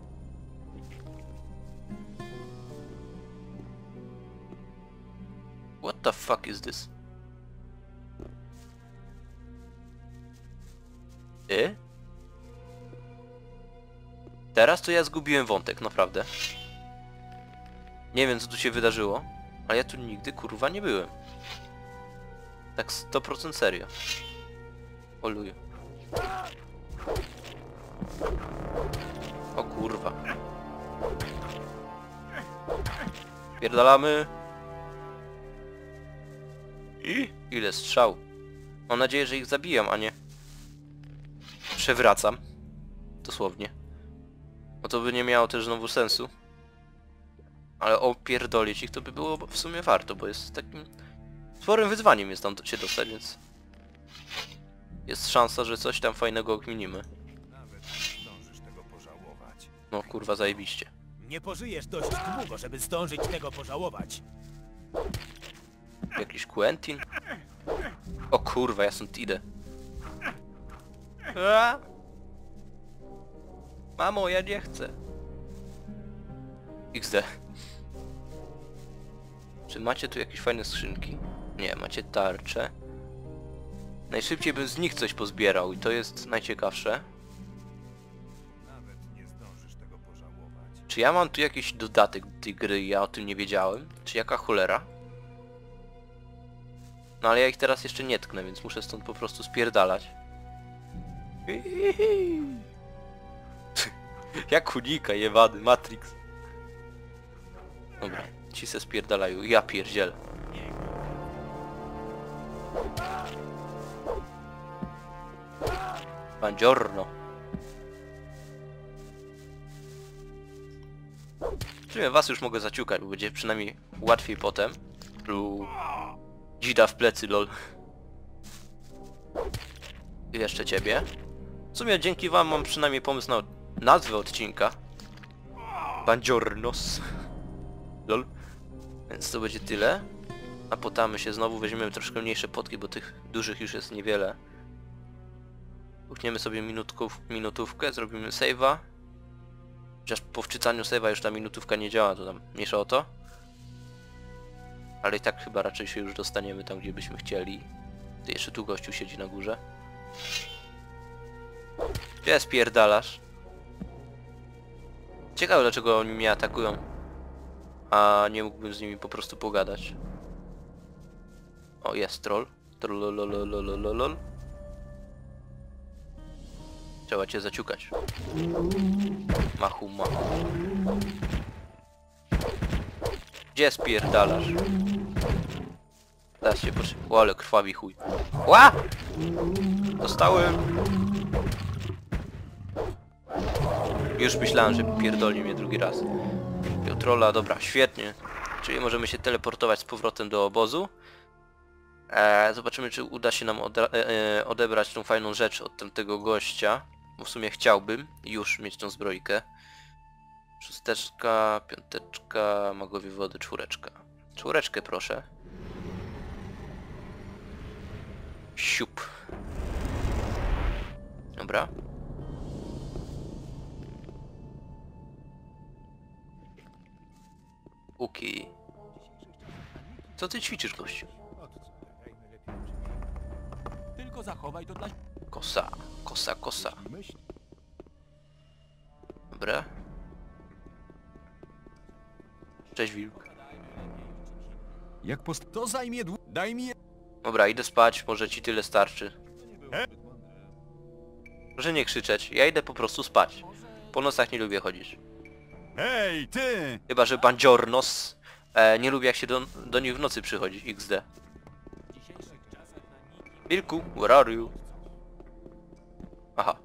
What the fuck is this? Y? Teraz to ja zgubiłem wątek, naprawdę. Nie wiem, co tu się wydarzyło, ale ja tu nigdy, kurwa, nie byłem. Tak sto procent serio. Oluję. O kurwa. Pierdalamy. I ile strzał. Mam nadzieję, że ich zabijam, a nie przewracam. Dosłownie. Bo to by nie miało też znowu sensu. Ale opierdolić ich to by było w sumie warto, bo jest takim sporym wyzwaniem jest tam się dostać, więc jest szansa, że coś tam fajnego okminimy. Nawet nie zdążysz tego pożałować. No kurwa, zajebiście. Nie pożyjesz dość długo, żeby zdążyć tego pożałować. Jakiś Quentin? O kurwa, ja stąd idę. A! Mamo, ja nie chcę. X D. Czy macie tu jakieś fajne skrzynki? Nie, macie tarcze. Najszybciej bym z nich coś pozbierał i to jest najciekawsze. Nawet nie zdążysz tego pożałować. Czy ja mam tu jakiś dodatek do tej gry i ja o tym nie wiedziałem? Czy jaka cholera? No ale ja ich teraz jeszcze nie tknę, więc muszę stąd po prostu spierdalać. Jak unika jebany, Matrix. Dobra, ci se spierdalają, ja pierdzielę. Buongiorno. W sumie was już mogę zaciukać, bo będzie przynajmniej łatwiej potem. Lu... Dzida w plecy, lol. I jeszcze ciebie. W sumie dzięki wam mam przynajmniej pomysł na nazwę odcinka. Bandziornos. Lol. Więc to będzie tyle. Napotamy się znowu, weźmiemy troszkę mniejsze potki, bo tych dużych już jest niewiele. Uchniemy sobie minutków, minutówkę, zrobimy save'a. Chociaż po wczytaniu save'a już ta minutówka nie działa, to tam mniejsza o to. Ale i tak chyba raczej się już dostaniemy tam, gdzie byśmy chcieli. Ty jeszcze tu gościu siedzi na górze. Gdzie spierdalasz? Ciekawe, dlaczego oni mnie atakują. A nie mógłbym z nimi po prostu pogadać. O, jest troll. Trollolololololol. Trzeba cię zaciukać. Machu, machu. Gdzie spierdalasz? Teraz się poczekaj. O, ale krwawi chuj. Ła! Dostałem. Już myślałem, że pierdoli mnie drugi raz. Trolla, dobra, świetnie. Czyli możemy się teleportować z powrotem do obozu. Eee, zobaczymy, czy uda się nam ode e, odebrać tą fajną rzecz od tamtego gościa. Bo w sumie chciałbym już mieć tą zbrojkę. Szósteczka, piąteczka, magowie wody, czwóreczka. Czwóreczkę proszę. Siup. Dobra. Uki. Co ty ćwiczysz, gościu? Tylko zachowaj to dla... Kosa, kosa, kosa. Dobra. Cześć, wilk. Jak post... To zajmie dłu... Daj mi... Dobra, idę spać, może ci tyle starczy. Proszę nie krzyczeć, ja idę po prostu spać. Po nocach nie lubię chodzić. Hej, ty! Chyba że bandziornos. E, nie lubię jak się do, do nich w nocy przychodzi, iks de. Wilku, where are you? Aha.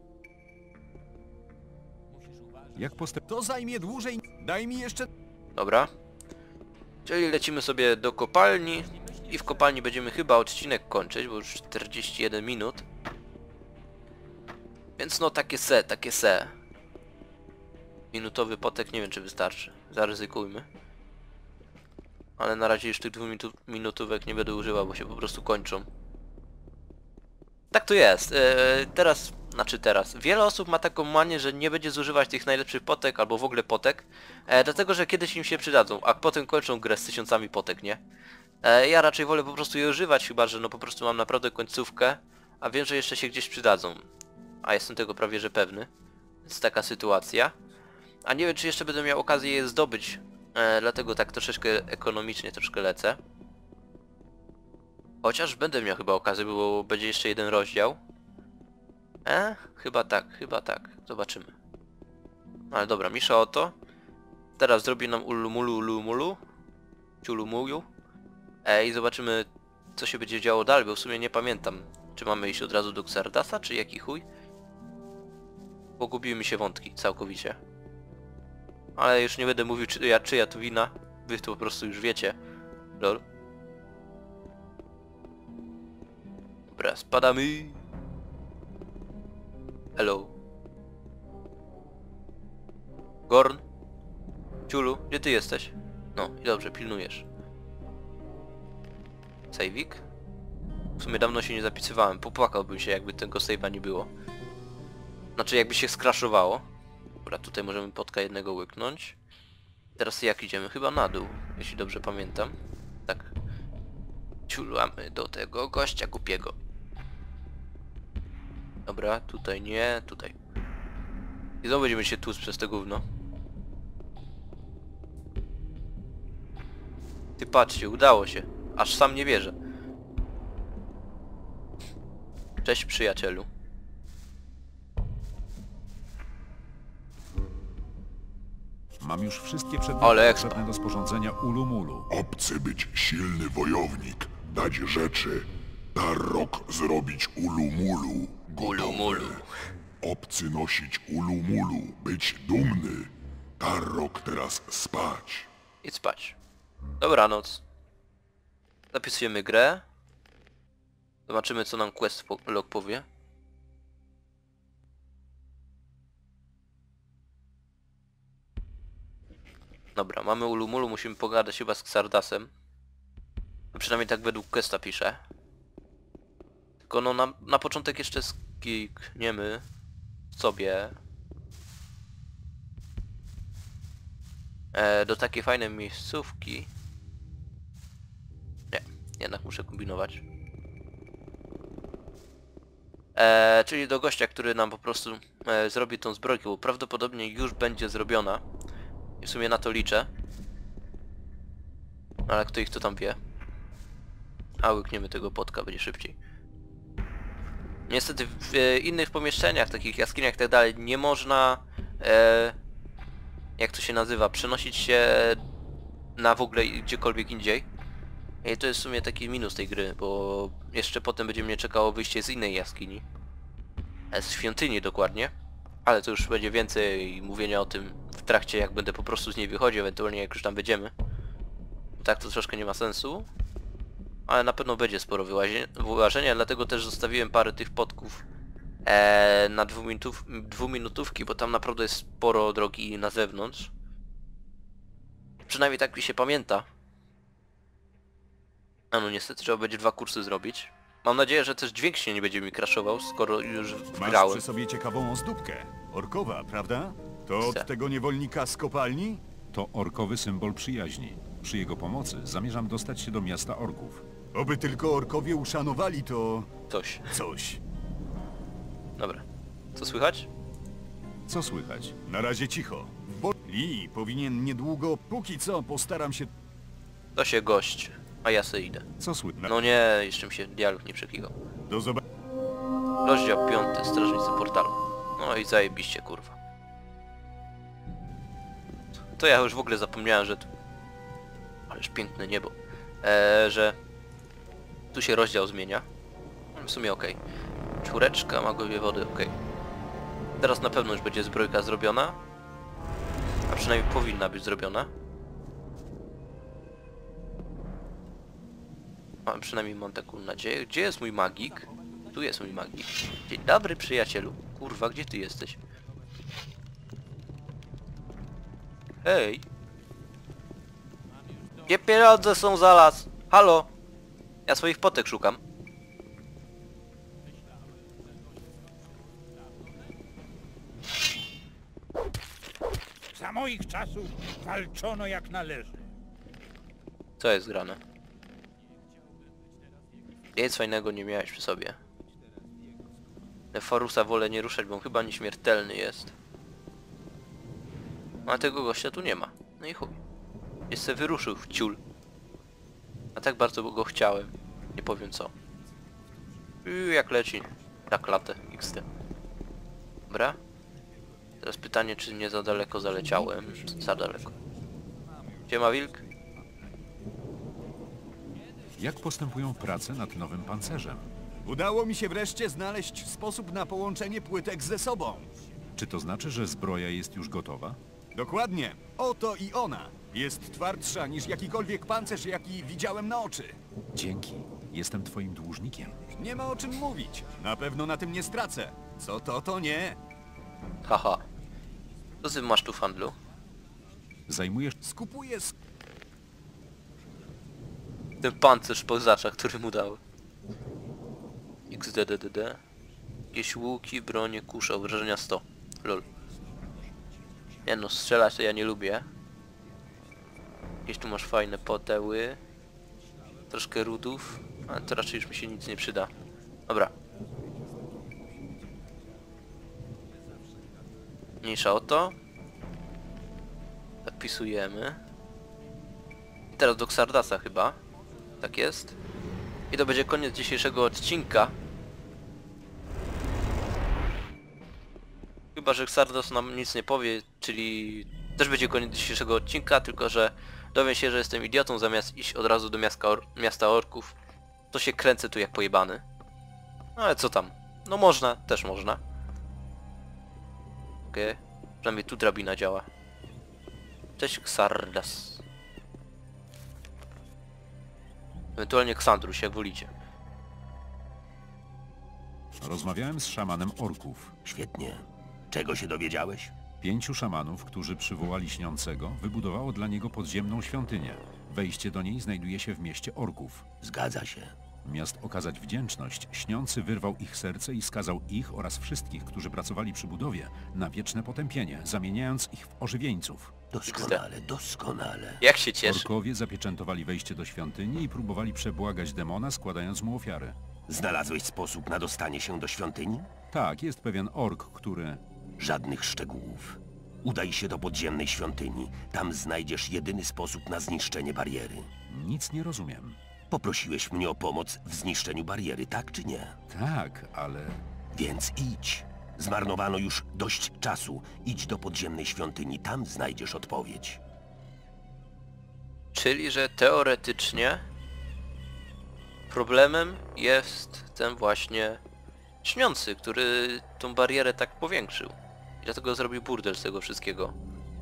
Jak postęp... To zajmie dłużej... Daj mi jeszcze... Dobra. Czyli lecimy sobie do kopalni. I w kopalni będziemy chyba odcinek kończyć, bo już czterdzieści jeden minut. Więc no takie se, takie se. Minutowy potek nie wiem czy wystarczy. Zaryzykujmy. Ale na razie już tych dwóch minutu minutówek nie będę używał, bo się po prostu kończą. Tak to jest. Eee, teraz, znaczy teraz. Wiele osób ma taką manię, że nie będzie zużywać tych najlepszych potek albo w ogóle potek. E, dlatego, że kiedyś im się przydadzą, a potem kończą grę z tysiącami potek, nie? E, ja raczej wolę po prostu je używać, chyba że no po prostu mam naprawdę końcówkę, a wiem, że jeszcze się gdzieś przydadzą. A jestem tego prawie że pewny. Jest taka sytuacja. A nie wiem, czy jeszcze będę miał okazję je zdobyć. E, dlatego tak troszeczkę ekonomicznie troszkę lecę. Chociaż będę miał chyba okazję, bo będzie jeszcze jeden rozdział. E? Chyba tak, chyba tak. Zobaczymy. Ale dobra, misza o to. Teraz zrobi nam ulumulu ulumulu. Ciulumuju. E, I zobaczymy, co się będzie działo dalej, bo w sumie nie pamiętam, czy mamy iść od razu do Xardasa, czy jaki chuj. Pogubiły mi się wątki całkowicie. Ale już nie będę mówił, czy ja, czyja to wina. Wy to po prostu już wiecie. Lol. Dobra, spadamy. Hello. Gorn. Ciulu, gdzie ty jesteś? No i dobrze, pilnujesz. Saveik? W sumie dawno się nie zapisywałem. Popłakałbym się, jakby tego save'a nie było. Znaczy, jakby się skraszowało. Dobra, tutaj możemy potka jednego łyknąć. Teraz jak idziemy? Chyba na dół, jeśli dobrze pamiętam. Tak. Ciulamy do tego gościa głupiego. Dobra, tutaj nie, tutaj. I znowu będziemy się tłuc przez te gówno. Ty patrzcie, udało się. Aż sam nie wierzę. Cześć przyjacielu. Mam już wszystkie przedmioty Ale ekstra. potrzebne do sporządzenia ulumulu. Obcy być silny wojownik, dać rzeczy, Tarrok zrobić ulumulu. Ulumulu. Obcy nosić ulumulu, być dumny, Tarrok teraz spać. Idź spać. Dobranoc. Zapisujemy grę. Zobaczymy, co nam quest log powie. Dobra, mamy ulumulu, musimy pogadać chyba z Xardasem. No przynajmniej tak według questa pisze. Tylko no na, na początek jeszcze skikniemy sobie e, do takiej fajnej miejscówki. Nie, jednak muszę kombinować. E, czyli do gościa, który nam po prostu e, zrobi tą zbrojkę, bo prawdopodobnie już będzie zrobiona. I w sumie na to liczę. Ale kto ich to tam wie? A łykniemy tego potka, będzie szybciej. Niestety w e, innych pomieszczeniach, takich jaskiniach i tak dalej, nie można... E, jak to się nazywa? Przenosić się na w ogóle gdziekolwiek indziej. I to jest w sumie taki minus tej gry, bo jeszcze potem będzie mnie czekało wyjście z innej jaskini. Z świątyni dokładnie. Ale to już będzie więcej mówienia o tym w trakcie, jak będę po prostu z niej wychodził, ewentualnie jak już tam będziemy. Tak to troszkę nie ma sensu. Ale na pewno będzie sporo wyłażenia, dlatego też zostawiłem parę tych podków e, na dwuminutów, dwuminutówki, bo tam naprawdę jest sporo drogi na zewnątrz. Przynajmniej tak mi się pamięta. A no niestety trzeba będzie dwa kursy zrobić. Mam nadzieję, że też dźwięk się nie będzie mi crashował, skoro już Masz grałem. przy sobie ciekawą ozdóbkę. Orkowa, prawda? To Chcę. od tego niewolnika z kopalni? To orkowy symbol przyjaźni. Przy jego pomocy zamierzam dostać się do miasta orków. Oby tylko orkowie uszanowali to... Coś. coś. Dobra. Co słychać? Co słychać? Na razie cicho. W bo... Lee powinien niedługo... Póki co postaram się... To się gość. A ja se idę. Co słychać? No nie, jeszcze mi się dialog nie przeklikał. Do zobaczenia. Rozdział piąty, Strażnicy Portalu. No i zajebiście, kurwa. To ja już w ogóle zapomniałem, że tu... Ależ piękne niebo. Eee, że... Tu się rozdział zmienia. W sumie okej. Okay. Czwóreczka, magowie wody, okej. Okay. Teraz na pewno już będzie zbrojka zrobiona. A przynajmniej powinna być zrobiona. A przynajmniej mam taką nadzieję. Gdzie jest mój magik? Tu jest mój magik. Dzień dobry, przyjacielu. Kurwa, gdzie ty jesteś? Hej! Gdzie pieniądze są za las? Halo! Ja swoich potek szukam. Za moich czasów walczono jak należy. Co jest grane? Nic fajnego nie miałeś przy sobie. Nefarusa wolę nie ruszać, bo on chyba nieśmiertelny jest. A tego gościa tu nie ma. No i chuj. Jest se wyruszył w ciul. A tak bardzo go chciałem. Nie powiem co. I jak leci. Na klatę. iks de. Dobra. Teraz pytanie, czy nie za daleko zaleciałem. Za daleko. Gdzie ma wilk? Jak postępują prace nad nowym pancerzem? Udało mi się wreszcie znaleźć sposób na połączenie płytek ze sobą. Czy to znaczy, że zbroja jest już gotowa? Dokładnie. Oto i ona. Jest twardsza niż jakikolwiek pancerz, jaki widziałem na oczy. Dzięki. Jestem twoim dłużnikiem. Nie ma o czym mówić. Na pewno na tym nie stracę. Co to, to nie. Haha. Co ty masz tu w handlu? Zajmujesz... Skupuję sk... Ten pancerz pozacza, który mu dał. iks de de de de. Jakieś łuki, bronie, kusza, obrażenia sto. Lol. Nie no, strzelać to ja nie lubię. Jakieś tu masz fajne poteły. Troszkę rudów. Ale to raczej już mi się nic nie przyda. Dobra. Mniejsza o to. Zapisujemy. I teraz do Xardasa chyba. Tak jest. I to będzie koniec dzisiejszego odcinka. Chyba że Xardas nam nic nie powie, czyli też będzie koniec dzisiejszego odcinka, tylko że dowiem się, że jestem idiotą, zamiast iść od razu do miasta, or miasta orków. To się kręcę tu jak pojebany. No ale co tam? No można, też można. Okej. Okay. Przynajmniej tu drabina działa. Cześć Xardas. Ewentualnie Ksandruś, jak wolicie. Rozmawiałem z szamanem orków. Świetnie. Czego się dowiedziałeś? Pięciu szamanów, którzy przywołali śniącego, wybudowało dla niego podziemną świątynię. Wejście do niej znajduje się w mieście orków. Zgadza się. Miast okazać wdzięczność, śniący wyrwał ich serce i skazał ich oraz wszystkich, którzy pracowali przy budowie, na wieczne potępienie, zamieniając ich w ożywieńców. Doskonale, doskonale. Jak się cieszę. Orkowie zapieczętowali wejście do świątyni i próbowali przebłagać demona, składając mu ofiary. Znalazłeś sposób na dostanie się do świątyni? Tak, jest pewien ork, który... Żadnych szczegółów. Udaj się do podziemnej świątyni. Tam znajdziesz jedyny sposób na zniszczenie bariery. Nic nie rozumiem. Poprosiłeś mnie o pomoc w zniszczeniu bariery, tak czy nie? Tak, ale... Więc idź. Zmarnowano już dość czasu. Idź do podziemnej świątyni, tam znajdziesz odpowiedź. Czyli, że teoretycznie problemem jest ten właśnie śniący, który tą barierę tak powiększył. I dlatego zrobił burdel z tego wszystkiego.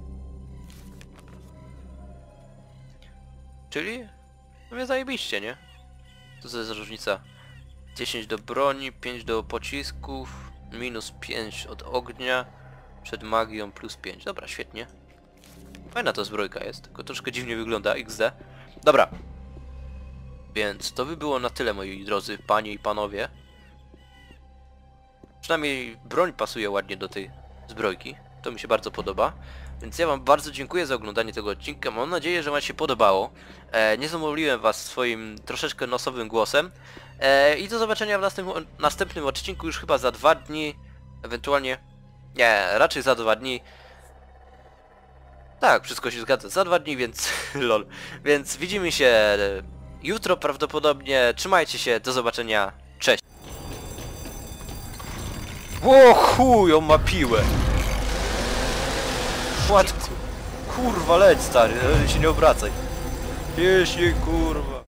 Czyli? No mnie zajebiście, nie? To za jest różnica. dziesięć do broni, pięć do pocisków, minus pięć od ognia, przed magią plus pięć. Dobra, świetnie. Fajna to zbrojka jest, tylko troszkę dziwnie wygląda, iks de. Dobra. Więc to by było na tyle, moi drodzy panie i panowie. Przynajmniej broń pasuje ładnie do tej zbrojki. To mi się bardzo podoba. Więc ja wam bardzo dziękuję za oglądanie tego odcinka. Mam nadzieję, że wam się podobało. E, nie zamówiłem was swoim troszeczkę nosowym głosem. E, I do zobaczenia w następnym, następnym odcinku już chyba za dwa dni. Ewentualnie... Nie, raczej za dwa dni. Tak, wszystko się zgadza. Za dwa dni, więc... lol. Więc widzimy się jutro prawdopodobnie. Trzymajcie się, do zobaczenia. Cześć. O chuj, on ma piłę. Ład... Kurwa, leć stary, się nie obracaj. Jeśli kurwa.